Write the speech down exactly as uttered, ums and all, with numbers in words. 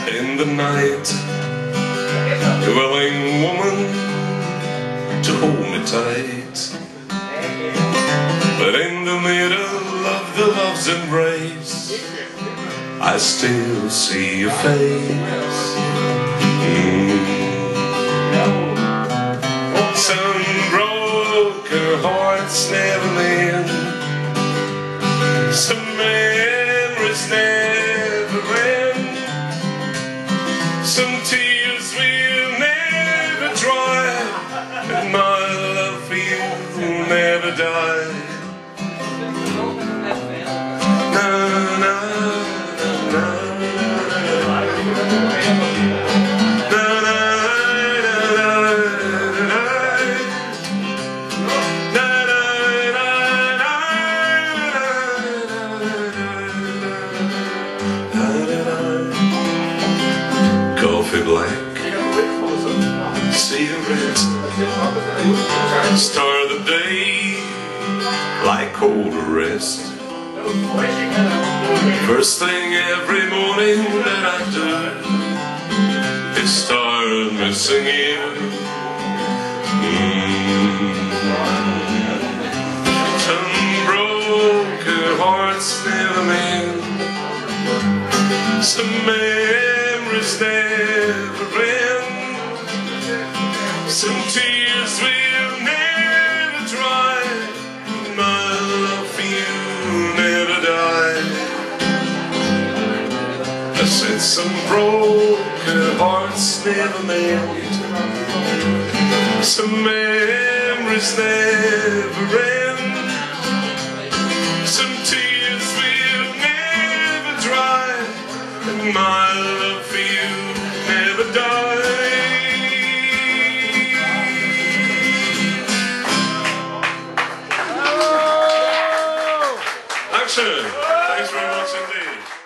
in the night, a willing woman to hold me tight. But in the middle of the love's embrace, I still see your face. Mm. Some broken hearts never mend, some memories never end, some tears will never dry, and my love for you will never die. Na, na, na. Coffee black, cigarette, start the day like cold rest. First thing every morning that I do is start missing you. Mm. Some broken hearts never mend, some memories never end, some tears will never dry, my love for you never die. I said some broken hearts never mend, some memories never end, some tears will never dry, and my love for you never die. Action! Thanks very much indeed.